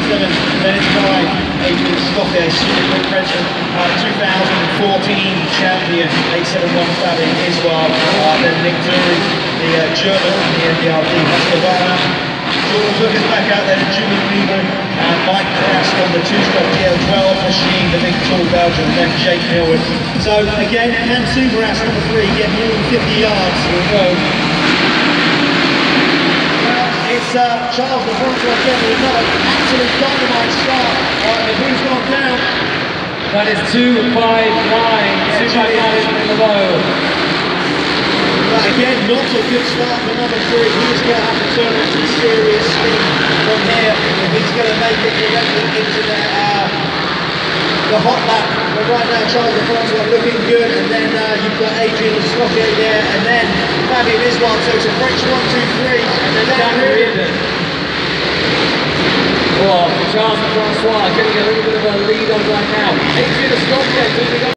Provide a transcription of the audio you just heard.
7, then it's by Adrian Escoffier, Super Frenchman, 2014 champion, 871 Fabian Iswar, then Nick Dury, the German and the NDRD Husqvarna. Jordan Cook is back out there, Julian Weaver, and Mike Krask on the 2-stroke GL12 machine, the big tall Belgian, and then Jake Millwood. So again, Hans Subras, number 3, get more than 50 yards to go. It's Charles de Francois again with another absolute dynamite start. The who's gone down? That is 259. 259 in the low. But again, not a good start for number 3. He's going to have to turn on some serious speed from here if he's going to make it directly into the hot lap. But right now, Charles de Francois looking good, and then you've got Adrian Escoffier there, and then Fabian Iswar. So it's a French 1, 2, 3, and then Dan Reardon. Oh, Charles de Francois getting a little bit of a lead on right now. Adrian Escoffier moving on.